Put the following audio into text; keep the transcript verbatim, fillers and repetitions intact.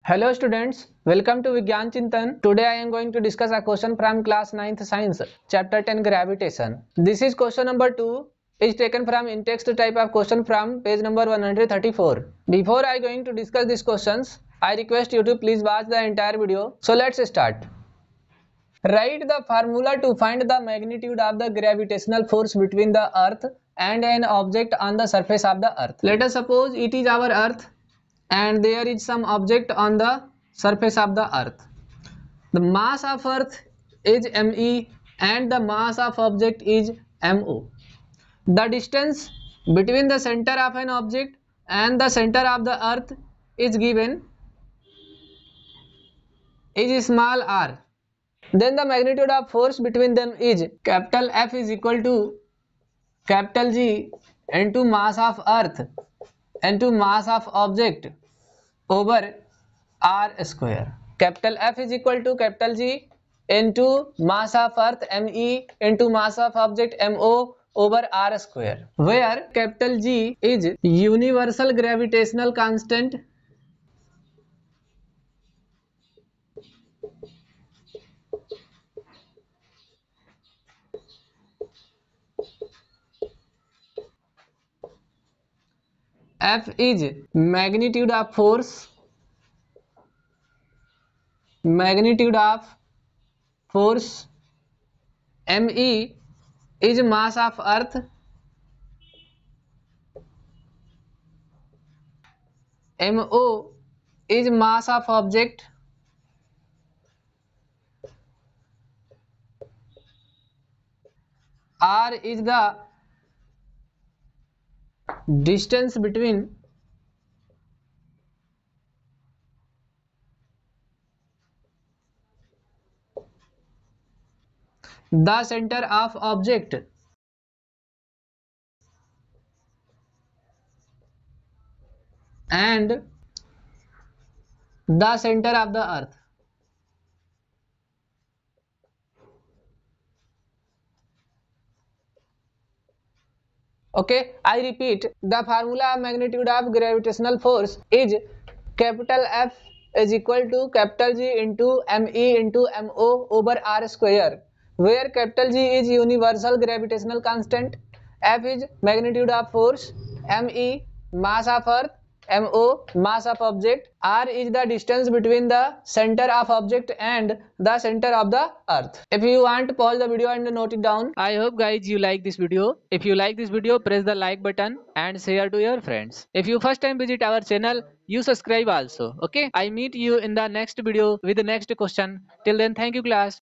Hello students, welcome to Vigyan Chintan. Today I am going to discuss a question from class ninth science, chapter ten gravitation. This is question number two, is taken from in-text type of question from page number one hundred thirty-four. Before I going to discuss these questions, I request you to please watch the entire video. So let's start. Write the formula to find the magnitude of the gravitational force between the earth and an object on the surface of the earth. Let us suppose it is our earth and there is some object on the surface of the earth. The mass of earth is me and the mass of object is mo. The distance between the center of an object and the center of the earth is given is small r. Then the magnitude of force between them is capital F is equal to capital G into mass of earth into mass of object over r square. Capital F is equal to capital G into mass of earth me into mass of object mo over r square, where capital G is universal gravitational constant F is magnitude of force magnitude of force, me is mass of earth, mo is mass of object, r is the distance between the center of object and the center of the earth. Okay, I repeat, the formula of magnitude of gravitational force is capital F is equal to capital G into me into mo over r square, where capital G is universal gravitational constant, F is magnitude of force, me mass of earth, mo mass of object, r is the distance between the center of object and the center of the earth. If you want to pause the video and note it down. I hope guys you like this video. If you like this video, press the like button and share to your friends. If you first time visit our channel, you subscribe also. Okay, I meet you in the next video with the next question. Till then, thank you class.